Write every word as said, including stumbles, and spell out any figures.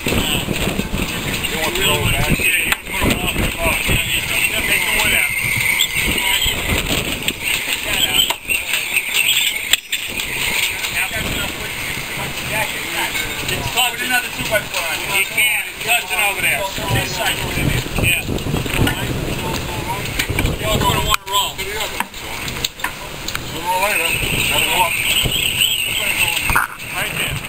You want to roll back? Yeah, you can put them off the top. Yeah, take the wood out. Take that out. Now that's enough wood to get too much jacket. It's caught with another two by four on it. You can. It's touching over there. This side goes in there. Yeah. You all going to one roll. To the other. Sooner or later, gotta go up. Right there.